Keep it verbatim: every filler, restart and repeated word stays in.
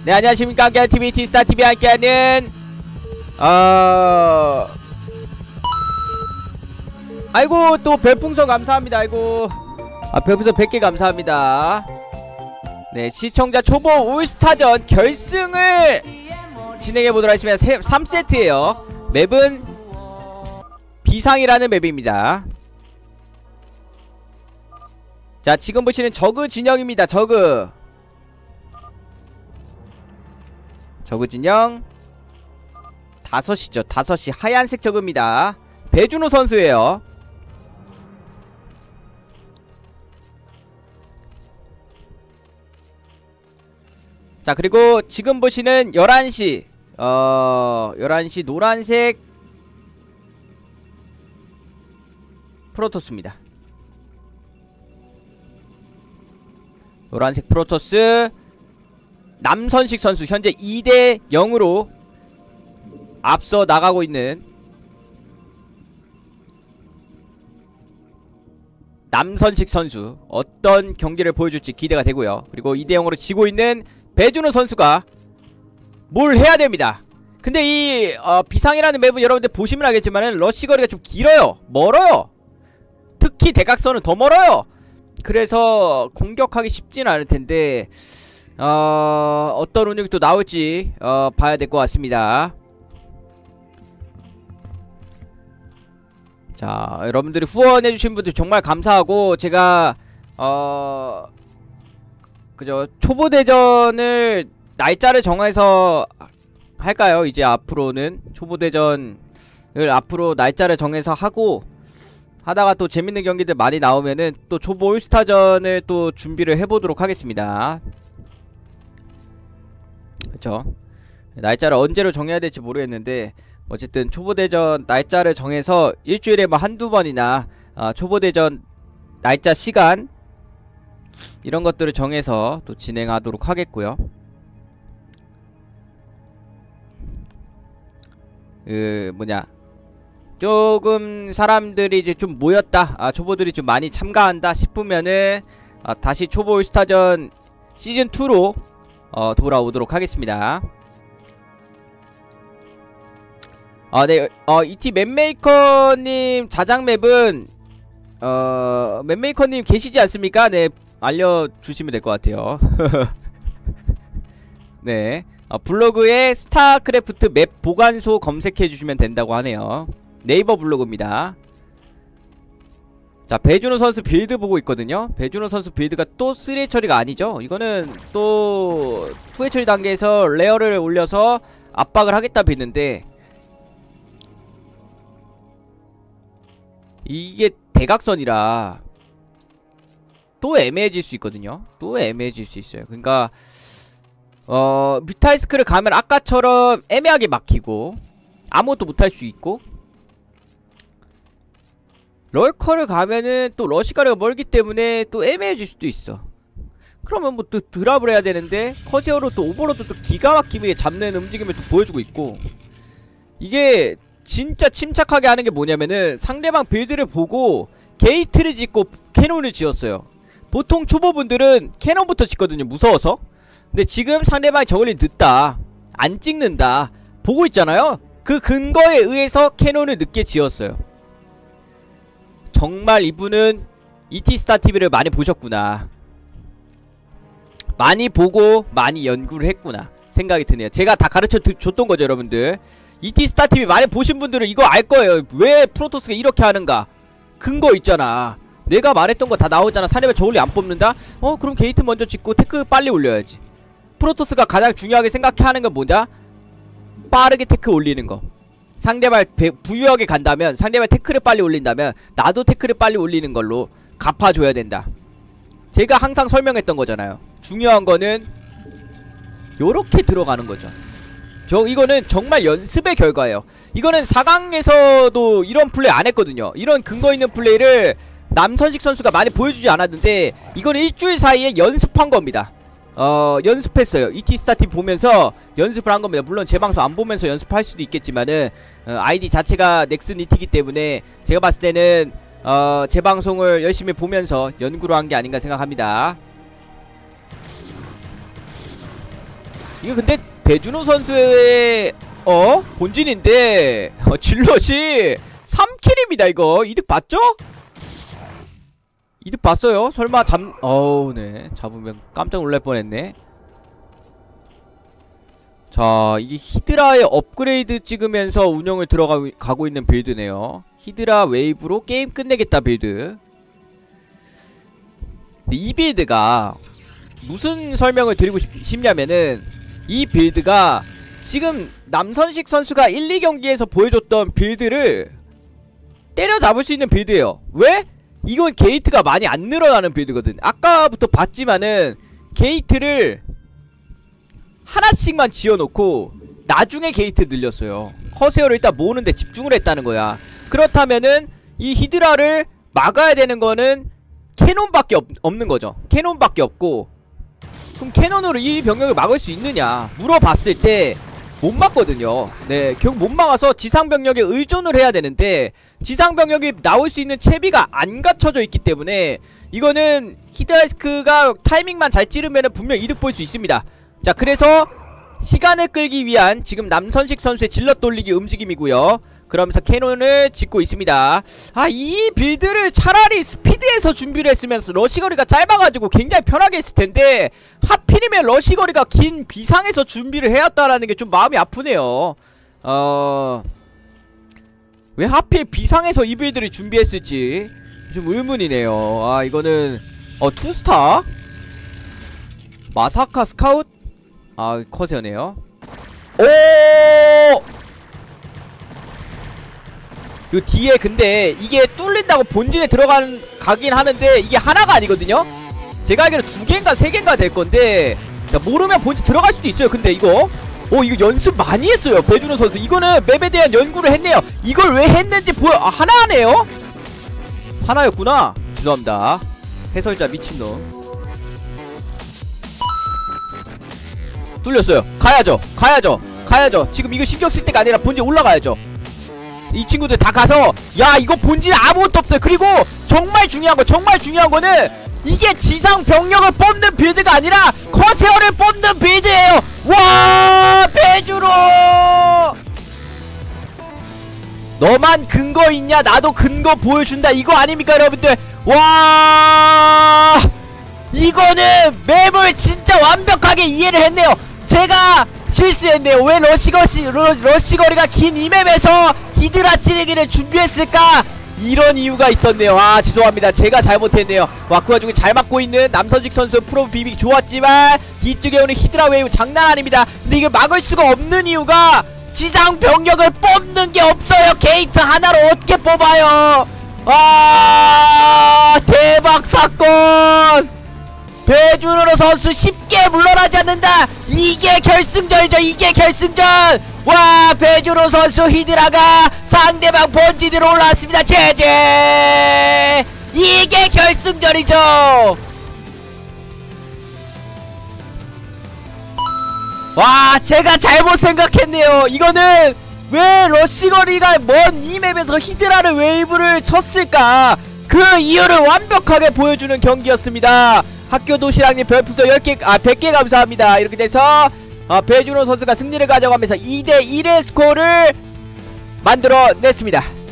네, 안녕하십니까. 함께하는 티비 티스타티비 함께하는 어... 아이고 또 별풍선 감사합니다. 아이고 아 별풍선 백 개 감사합니다. 네, 시청자 초보 올스타전 결승을 진행해보도록 하겠습니다. 삼 세트에요 맵은 비상이라는 맵입니다. 자, 지금 보시는 저그 진영입니다. 저그 저그 진영 다섯이죠. 다섯이 하얀색 저그입니다. 배준호 선수예요. 자, 그리고 지금 보시는 열한 시 어... 열한 시 노란색 프로토스입니다. 노란색 프로토스 남선식 선수 현재 이 대 영으로 앞서 나가고 있는 남선식 선수, 어떤 경기를 보여줄지 기대가 되고요. 그리고 이 대 영으로 지고 있는 배준호 선수가 뭘 해야 됩니다. 근데 이 어, 비상이라는 맵은 여러분들 보시면 알겠지만은 러시거리가 좀 길어요. 멀어요. 특히 대각선은 더 멀어요. 그래서 공격하기 쉽지는 않을 텐데 어, 어떤 운영이 또 나올지 어, 봐야 될 것 같습니다. 자, 여러분들이 후원해주신 분들 정말 감사하고, 제가 어... 그죠, 초보대전을 날짜를 정해서 할까요? 이제 앞으로는 초보대전을 앞으로 날짜를 정해서 하고, 하다가 또 재밌는 경기들 많이 나오면은 또 초보 올스타전을 또 준비를 해보도록 하겠습니다. 그쵸, 날짜를 언제로 정해야 될지 모르겠는데 어쨌든 초보대전 날짜를 정해서 일주일에 뭐 한두 번이나 어, 초보대전 날짜 시간 이런 것들을 정해서 또 진행하도록 하겠고요. 그 뭐냐, 조금 사람들이 이제 좀 모였다, 아, 초보들이 좀 많이 참가한다 싶으면은 아, 다시 초보 올스타전 시즌이로 어, 돌아오도록 하겠습니다. 아, 네, 어, 이티 맵메이커님 자장맵은 어, 맵메이커님 계시지 않습니까? 네, 알려주시면 될 것 같아요. 네, 어, 블로그에 스타크래프트 맵 보관소 검색해주시면 된다고 하네요. 네이버 블로그입니다. 자, 배준호 선수 빌드 보고 있거든요. 배준호 선수 빌드가 또 쓰리 회 처리가 아니죠. 이거는 또 투 회 처리 단계에서 레어를 올려서 압박을 하겠다 빌드인데, 이게 대각선이라 또 애매해질 수 있거든요. 또 애매해질 수 있어요. 그러니까 어 뮤탈스크를 가면 아까처럼 애매하게 막히고 아무것도 못할 수 있고, 럴커를 가면은 또 러시가르가 멀기 때문에 또 애매해질 수도 있어. 그러면 뭐 또 드랍을 해야 되는데 커세어로 또 오버로드 또 기가 막히게 잡는 움직임을 또 보여주고 있고, 이게 진짜 침착하게 하는 게 뭐냐면은 상대방 빌드를 보고 게이트를 짓고 캐논을 지었어요. 보통 초보분들은 캐논부터 짓거든요, 무서워서. 근데 지금 상대방이 저글링 늦다, 안 찍는다 보고 있잖아요. 그 근거에 의해서 캐논을 늦게 지었어요. 정말 이분은 이티스타티비를 많이 보셨구나, 많이 보고 많이 연구를 했구나 생각이 드네요. 제가 다 가르쳐 줬던 거죠, 여러분들. 이티스타티비 많이 보신 분들은 이거 알 거예요. 왜 프로토스가 이렇게 하는가. 근거 있잖아. 내가 말했던 거 다 나오잖아. 상대방 저울리 안 뽑는다? 어, 그럼 게이트 먼저 짓고 테크 빨리 올려야지. 프로토스가 가장 중요하게 생각하는 건 뭐냐? 빠르게 테크 올리는 거. 상대방 부유하게 간다면, 상대방 테크를 빨리 올린다면 나도 테크를 빨리 올리는 걸로 갚아줘야 된다. 제가 항상 설명했던 거잖아요. 중요한 거는 요렇게 들어가는 거죠. 저 이거는 정말 연습의 결과예요. 이거는 사 강에서도 이런 플레이 안 했거든요. 이런 근거 있는 플레이를 남선식 선수가 많이 보여주지 않았는데, 이거는 일주일 사이에 연습한 겁니다. 어, 연습했어요. 이티스타티비 보면서 연습을 한 겁니다. 물론 제 방송 안 보면서 연습할 수도 있겠지만은 어, 아이디 자체가 넥슨 이티이기 때문에 제가 봤을 때는 어, 제 방송을 열심히 보면서 연구를 한 게 아닌가 생각합니다. 이거 근데 배준호 선수의 어? 본진인데 어, 질럿이 삼 킬입니다 이거. 이득 봤죠? 이득 봤어요. 설마 잡.. 어우 네 잡으면 깜짝 놀랄 뻔했네. 자 이게 히드라의 업그레이드 찍으면서 운영을 들어가고 있는 빌드네요. 히드라 웨이브로 게임 끝내겠다 빌드. 근데 이 빌드가 무슨 설명을 드리고 싶, 싶냐면은 이 빌드가 지금 남선식 선수가 일, 이 경기에서 보여줬던 빌드를 때려잡을 수 있는 빌드예요. 왜? 이건 게이트가 많이 안 늘어나는 빌드거든. 아까부터 봤지만은 게이트를 하나씩만 지어놓고 나중에 게이트 늘렸어요. 커세어를 일단 모으는데 집중을 했다는 거야. 그렇다면은 이 히드라를 막아야 되는 거는 캐논밖에 없, 없는 거죠. 캐논밖에 없고, 그럼 캐논으로 이 병력을 막을 수 있느냐 물어봤을 때 못 막거든요. 네, 결국 못 막아서 지상병력에 의존을 해야 되는데 지상병력이 나올 수 있는 채비가 안 갖춰져 있기 때문에 이거는 히드라이스크가 타이밍만 잘 찌르면은 분명 이득 볼 수 있습니다. 자, 그래서 시간을 끌기 위한 지금 남선식 선수의 질럿 돌리기 움직임이고요. 그러면서 캐논을 짓고 있습니다. 아, 이 빌드를 차라리 스피드에서 준비를 했으면 러시거리가 짧아가지고 굉장히 편하게 했을텐데 하필이면 러시거리가 긴 비상에서 준비를 해왔다라는 게 좀 마음이 아프네요. 어... 왜 하필 비상에서 이 빌드를 준비했을지 좀 의문이네요. 아, 이거는 어 투스타? 마사카 스카웃? 아, 커세어네요. 오! 요 뒤에 근데 이게 뚫린다고 본진에 들어간 가긴 하는데 이게 하나가 아니거든요. 제가 알기로 두 개인가 세 개인가 될 건데, 자, 모르면 본진 들어갈 수도 있어요. 근데 이거 오, 이거 연습 많이 했어요 배준호 선수. 이거는 맵에 대한 연구를 했네요. 이걸 왜 했는지 보여. 아, 하나네요? 하나였구나. 죄송합니다. 해설자 미친놈. 뚫렸어요. 가야죠 가야죠 가야죠. 지금 이거 신경 쓸 때가 아니라 본진 올라가야죠. 이 친구들 다 가서, 야, 이거 본진에 아무것도 없어요. 그리고 정말 중요한 거 정말 중요한 거는 이게 지상 병력을 뽑는 빌드가 아니라 커세어를 뽑는 빌드예요. 와, 배주로 너만 근거 있냐? 나도 근거 보여준다 이거 아닙니까 여러분들? 와, 이거는 맵을 진짜 완벽하게 이해를 했네요. 제가 실수했네요. 왜 러시거리, 러시거리가 긴 이 맵에서 히드라 찌르기를 준비했을까? 이런 이유가 있었네요. 아, 죄송합니다. 제가 잘못했네요. 와, 그 와중에 잘 맞고 있는 남선식 선수 프로 비빅 좋았지만 뒤쪽에 오는 히드라 웨이브 장난 아닙니다. 근데 이걸 막을 수가 없는 이유가 지상 병력을 뽑는 게 없어요. 게이트 하나로 어떻게 뽑아요? 아, 대박 사건! 배준호 선수 쉽게 물러나지 않는다. 이게 결승전이죠. 이게 결승전. 와, 배준호 선수 히드라가 상대방 본진으로 올라왔습니다. 제제. 이게 결승전이죠. 와, 제가 잘못 생각했네요. 이거는 왜 러시거리가 먼 이 맵에서 히드라를 웨이브를 쳤을까? 그 이유를 완벽하게 보여주는 경기였습니다. 학교 도시락님 별풍선 열 개, 아, 백 개 감사합니다. 이렇게 돼서 어, 배준호 선수가 승리를 가져가면서 이 대 일의 스코어를 만들어냈습니다.